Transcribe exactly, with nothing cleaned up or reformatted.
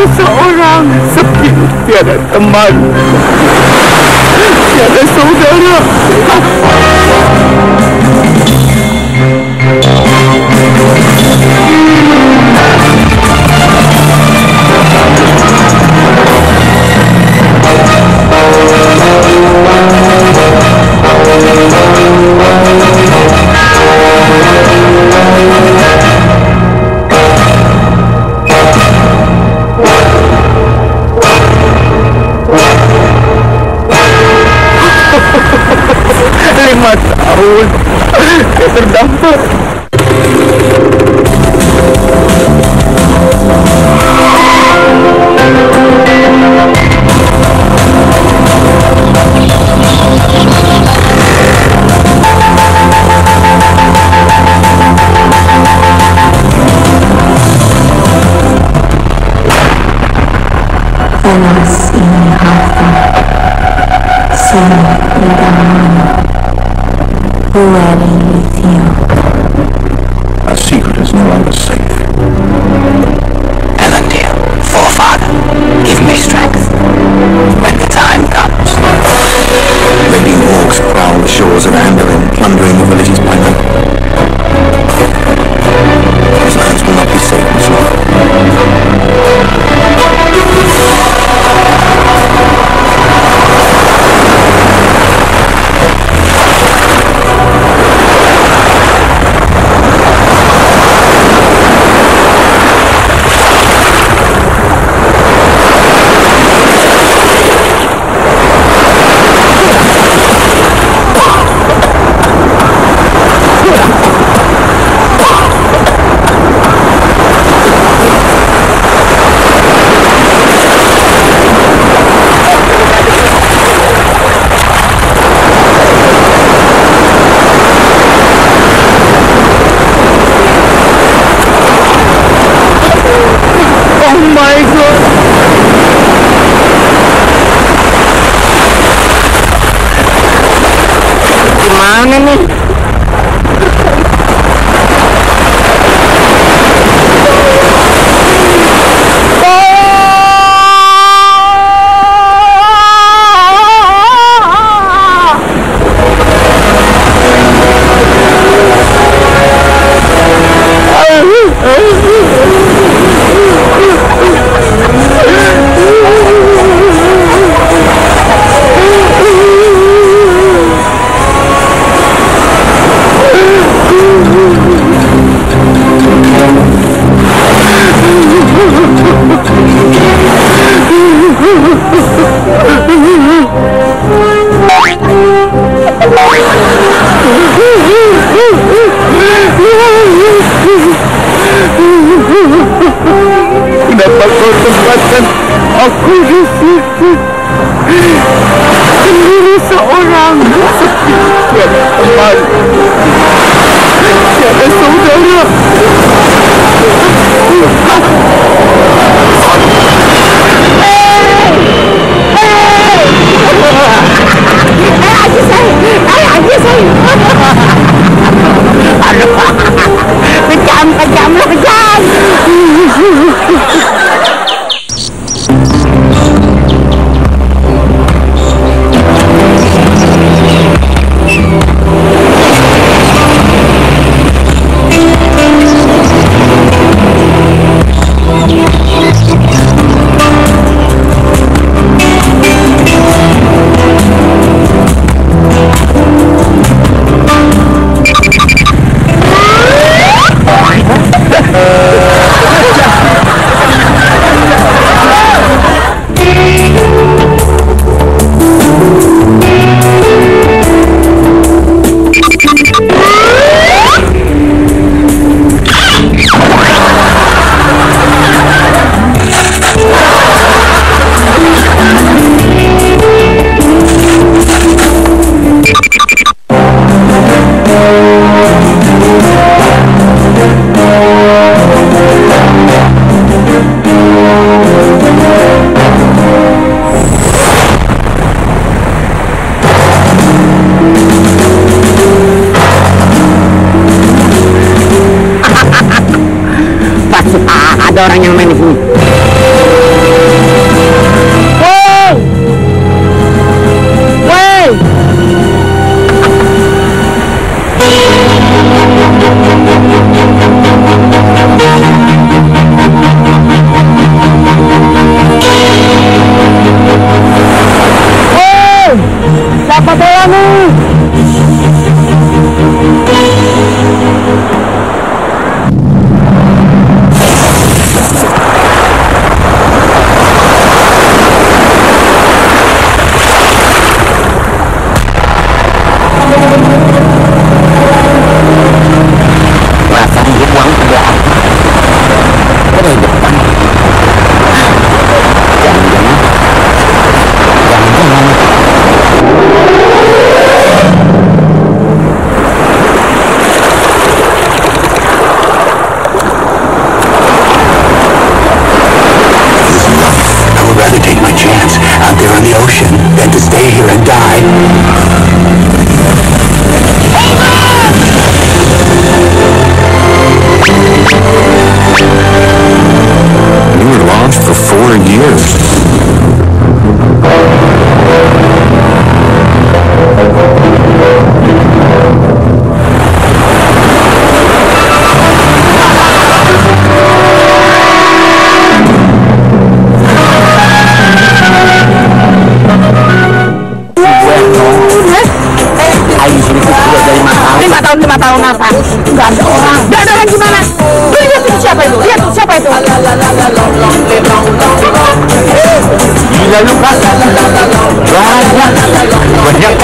Sendiri seorang, sepi, tiada teman, tiada saudara. Lima tahun dia terdampar. Panas ini harta, semua idaman. Wedding with you. Our secret is no longer safe. Ellen, dear, forefather, give me strength when the time comes. Raiding orcs prowl the shores of Anduin, plundering the villages by night. These lands will not be safe much longer. Gimana nih? Kenapa kau tempatkan aku di sini? Sendiri seorang, sepi, tiada teman, tiada saudara. Kejam, kejam lah, kejam. Ada orang yang main di sini. You were lost for four years. Lima tahun, lima tahun apa? Nggak ada orang. Nggak ada orang gimana? Lu lihat itu siapa itu? Lihat tuh siapa itu? Gila lu kan. Banyak. Banyak